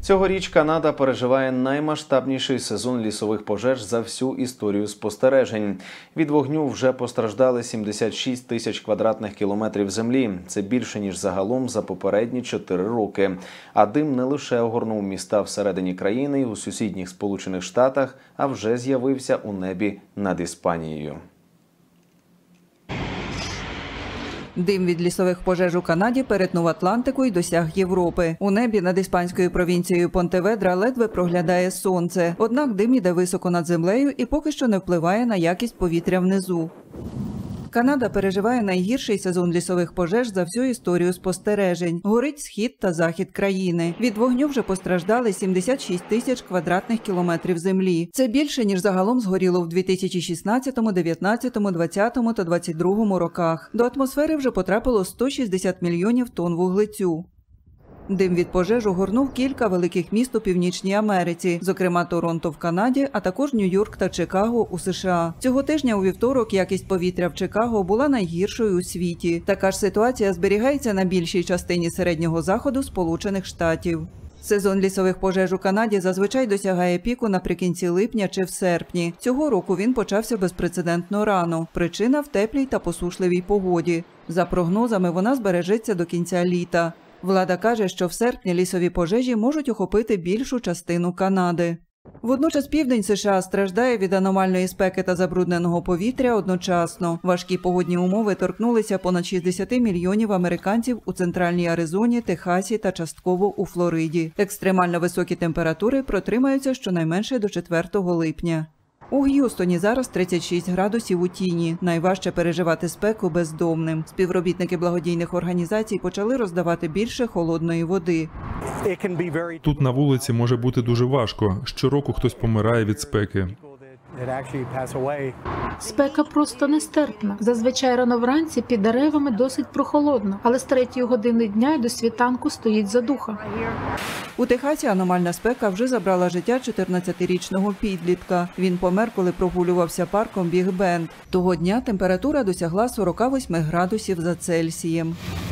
Цьогоріч Канада переживає наймасштабніший сезон лісових пожеж за всю історію спостережень. Від вогню вже постраждали 76 тисяч квадратних кілометрів землі. Це більше, ніж загалом за попередні 4 роки. А дим не лише огорнув міста всередині країни і у сусідніх Сполучених Штатах, а вже з'явився у небі над Іспанією. Дим від лісових пожеж у Канаді перетнув Атлантику і досяг Європи. У небі над іспанською провінцією Понтеведра ледве проглядає сонце. Однак дим іде високо над землею і поки що не впливає на якість повітря внизу. Канада переживає найгірший сезон лісових пожеж за всю історію спостережень. Горить схід та захід країни. Від вогню вже постраждали 76 тисяч квадратних кілометрів землі. Це більше, ніж загалом згоріло в 2016, 2019, 2020 та 2022 роках. До атмосфери вже потрапило 160 мільйонів тонн вуглецю. Дим від пожеж огорнув кілька великих міст у Північній Америці, зокрема Торонто в Канаді, а також Нью-Йорк та Чикаго у США. Цього тижня у вівторок якість повітря в Чикаго була найгіршою у світі. Така ж ситуація зберігається на більшій частині середнього заходу Сполучених Штатів. Сезон лісових пожеж у Канаді зазвичай досягає піку наприкінці липня чи в серпні. Цього року він почався безпрецедентно рано. Причина в теплій та посушливій погоді. За прогнозами, вона збережеться до кінця літа. Влада каже, що в серпні лісові пожежі можуть охопити більшу частину Канади. Водночас південь США страждає від аномальної спеки та забрудненого повітря одночасно. Важкі погодні умови торкнулися понад 60 мільйонів американців у центральній Аризоні, Техасі та частково у Флориді. Екстремально високі температури протримаються щонайменше до 4 липня. У Г'юстоні зараз 36 градусів у тіні. Найважче переживати спеку бездомним. Співробітники благодійних організацій почали роздавати більше холодної води. Тут на вулиці може бути дуже важко. Щороку хтось помирає від спеки. Спека просто нестерпна. Зазвичай рано вранці під деревами досить прохолодно, але з 3-ї години дня й до світанку стоїть задуха. У Техасі аномальна спека вже забрала життя 14-річного підлітка. Він помер, коли прогулювався парком Біг Бенд. Того дня температура досягла 48 градусів за Цельсієм.